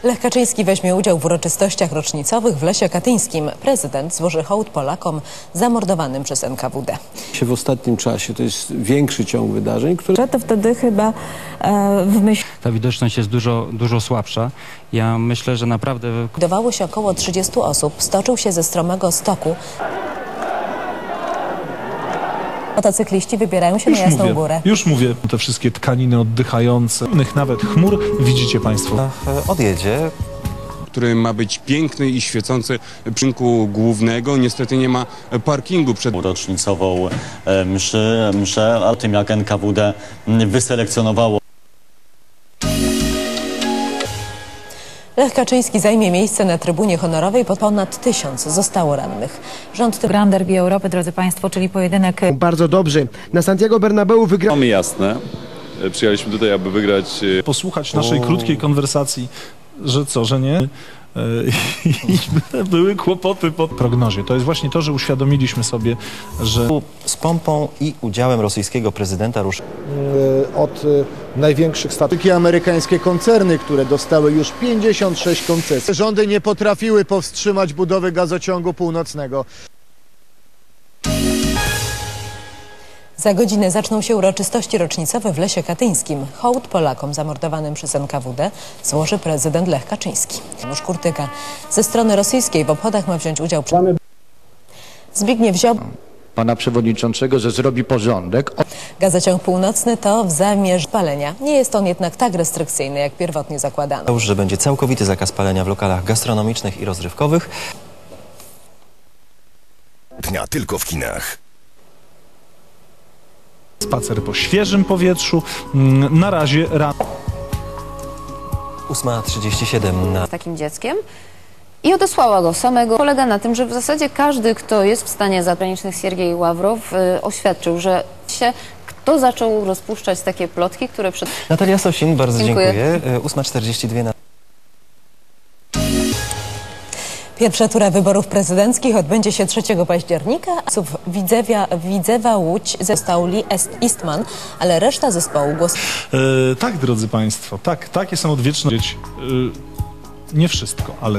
Lech Kaczyński weźmie udział w uroczystościach rocznicowych w Lesie Katyńskim. Prezydent złoży hołd Polakom zamordowanym przez NKWD. W ostatnim czasie to jest większy ciąg wydarzeń, które... To wtedy chyba Ta widoczność jest dużo słabsza. Ja myślę, że naprawdę... Dowało się około 30 osób. Stoczył się ze stromego stoku. Motocykliści wybierają się na Jasną Górę. Już mówię, te wszystkie tkaniny oddychające, nawet chmur, widzicie Państwo. Odjedzie, który ma być piękny i świecący przy rynku głównego. Niestety nie ma parkingu przed rocznicową mszę, o tym jak NKWD wyselekcjonowało. Lech Kaczyński zajmie miejsce na trybunie honorowej, ponad 1000 zostało rannych. Rząd Grand Derby Europy, drodzy Państwo, czyli pojedynek... Bardzo dobrze. Na Santiago Bernabeu wygrał... Mamy jasne. Przyjechaliśmy tutaj, aby wygrać... Posłuchać naszej krótkiej konwersacji, że co, że nie? Były kłopoty po prognozie. To jest właśnie to, że uświadomiliśmy sobie, że... Z pompą i udziałem rosyjskiego prezydenta od największych statków. Amerykańskie koncerny, które dostały już 56 koncesji. Rządy nie potrafiły powstrzymać budowy gazociągu północnego. Za godzinę zaczną się uroczystości rocznicowe w Lesie Katyńskim. Hołd Polakom zamordowanym przez NKWD złoży prezydent Lech Kaczyński. Janusz Kurtyka. Ze strony rosyjskiej w obchodach ma wziąć udział Zbigniew Ziobro. Pana przewodniczącego, że zrobi porządek. Gazociąg północny to w zamierze palenia. Nie jest on jednak tak restrykcyjny, jak pierwotnie zakładano. Już, że będzie całkowity zakaz palenia w lokalach gastronomicznych i rozrywkowych. Dnia tylko w kinach. Spacer po świeżym powietrzu. Na razie rano. 8:37 z takim dzieckiem i odesłała go samego. Polega na tym, że w zasadzie każdy, kto jest w stanie zagranicznych, Siergiej Ławrow, oświadczył, że kto zaczął rozpuszczać takie plotki, które przed... Natalia Sosin, bardzo dziękuję. 8:42 na... Pierwsza tura wyborów prezydenckich odbędzie się 3 października. Widzewa Łódź został Lee Eastman, ale reszta zespołu głosuje. Tak, drodzy Państwo, takie są odwieczne... Nie wszystko, ale...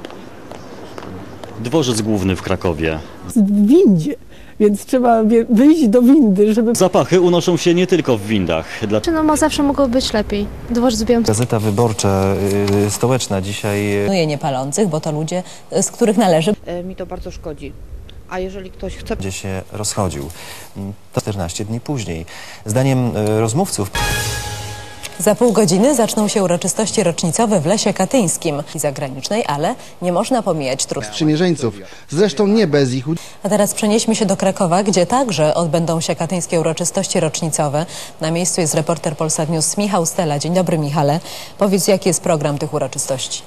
Dworzec główny w Krakowie. W windzie, więc trzeba wyjść do windy, żeby... Zapachy unoszą się nie tylko w windach. No zawsze mogło być lepiej. Dworzec Białymstoku. Gazeta Wyborcza Stołeczna dzisiaj... Niepalących, bo to ludzie, z których należy... Mi to bardzo szkodzi. A jeżeli ktoś chce... Będzie się rozchodził. To 14 dni później. Zdaniem rozmówców... Za pół godziny zaczną się uroczystości rocznicowe w Lesie Katyńskim i zagranicznej, ale nie można pomijać sprzymierzeńców. Zresztą nie bez ich udziału. A teraz przenieśmy się do Krakowa, gdzie także odbędą się katyńskie uroczystości rocznicowe. Na miejscu jest reporter Polsat News Michał Stela. Dzień dobry, Michale. Powiedz, jaki jest program tych uroczystości?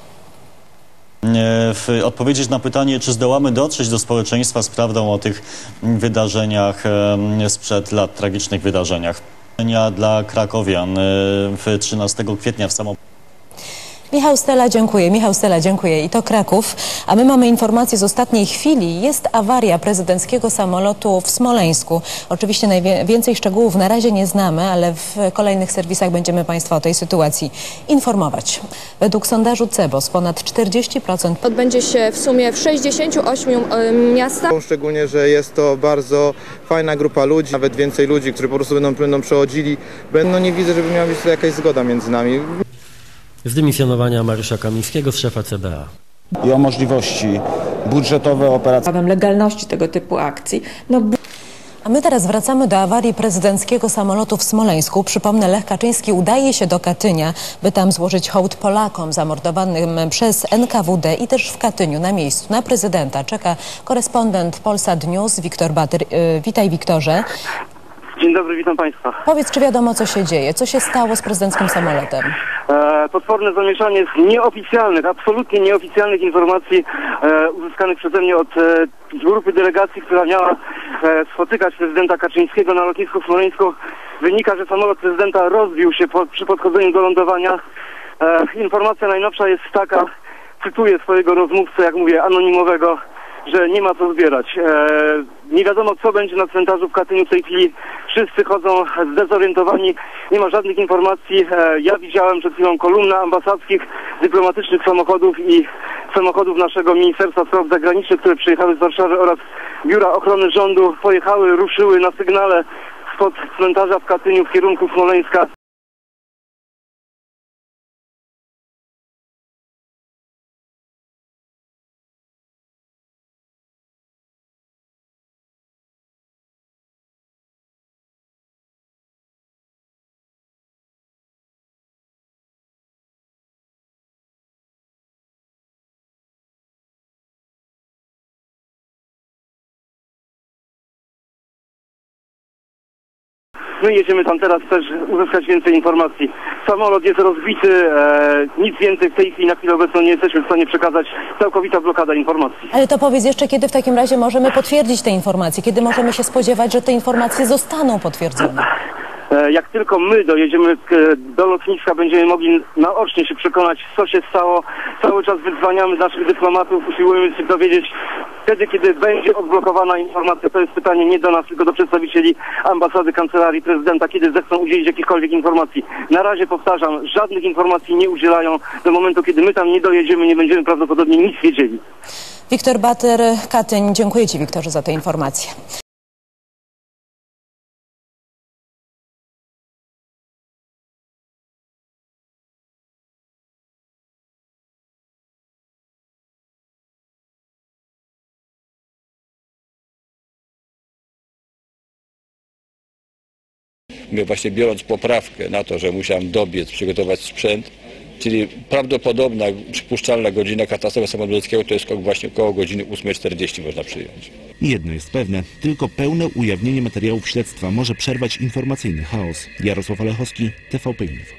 Odpowiedzieć na pytanie, czy zdołamy dotrzeć do społeczeństwa z prawdą o tych wydarzeniach sprzed lat, tragicznych wydarzeniach. Dla krakowian 13 kwietnia w samo... Michał Stela, dziękuję. I to Kraków. A my mamy informację z ostatniej chwili. Jest awaria prezydenckiego samolotu w Smoleńsku. Oczywiście najwięcej szczegółów na razie nie znamy, ale w kolejnych serwisach będziemy Państwa o tej sytuacji informować. Według sondażu CEBOS ponad 40%... Odbędzie się w sumie w 68 miastach. Szczególnie, że jest to bardzo fajna grupa ludzi, nawet więcej ludzi, którzy po prostu będą przechodzili. Nie widzę, żeby miała być tutaj jakaś zgoda między nami. Zdymisjonowania Mariusza Kamińskiego z szefa CBA. I o możliwości budżetowe, operacyjne. Legalności tego typu akcji. A my teraz wracamy do awarii prezydenckiego samolotu w Smoleńsku. Przypomnę, Lech Kaczyński udaje się do Katynia, by tam złożyć hołd Polakom zamordowanym przez NKWD i też w Katyniu na miejscu na prezydenta czeka korespondent Polsat News Wiktor Batyr. Witaj, Wiktorze. Dzień dobry, witam Państwa. Powiedz, czy wiadomo, co się dzieje? Co się stało z prezydenckim samolotem? Potworne zamieszanie z nieoficjalnych, absolutnie nieoficjalnych informacji uzyskanych przeze mnie od grupy delegacji, która miała spotykać prezydenta Kaczyńskiego na lotnisku w Smoleńsku. Wynika, że samolot prezydenta rozbił się przy podchodzeniu do lądowania. Informacja najnowsza jest taka, cytuję swojego rozmówcę, jak mówię, anonimowego, że nie ma co zbierać. Nie wiadomo, co będzie na cmentarzu w Katyniu w tej chwili. Wszyscy chodzą zdezorientowani, nie ma żadnych informacji. Ja widziałem przed chwilą kolumnę ambasadzkich, dyplomatycznych samochodów i samochodów naszego Ministerstwa Spraw Zagranicznych, które przyjechały z Warszawy oraz Biura Ochrony Rządu, pojechały, ruszyły na sygnale spod cmentarza w Katyniu w kierunku Smoleńska. My jedziemy tam teraz też uzyskać więcej informacji. Samolot jest rozbity, nic więcej w tej chwili na chwilę obecną nie jesteśmy w stanie przekazać. Całkowita blokada informacji. Ale to powiedz jeszcze, kiedy w takim razie możemy potwierdzić te informacje? Kiedy możemy się spodziewać, że te informacje zostaną potwierdzone? Jak tylko my dojedziemy do lotniska, będziemy mogli naocznie się przekonać, co się stało. Cały czas wydzwaniamy naszych dyplomatów, usiłujemy się dowiedzieć wtedy, kiedy będzie odblokowana informacja. To jest pytanie nie do nas, tylko do przedstawicieli ambasady, kancelarii prezydenta, kiedy zechcą udzielić jakichkolwiek informacji. Na razie, powtarzam, żadnych informacji nie udzielają. Do momentu, kiedy my tam nie dojedziemy, nie będziemy prawdopodobnie nic wiedzieli. Wiktor Bater, Katyń. Dziękuję Ci, Wiktorze, za te informacje. My właśnie biorąc poprawkę na to, że musiałem dobiec, przygotować sprzęt, czyli prawdopodobna, przypuszczalna godzina katastrofy samolotu ludzkiego to jest właśnie około godziny 8:40 można przyjąć. Jedno jest pewne, tylko pełne ujawnienie materiałów śledztwa może przerwać informacyjny chaos. Jarosław Olechowski, TVP Info.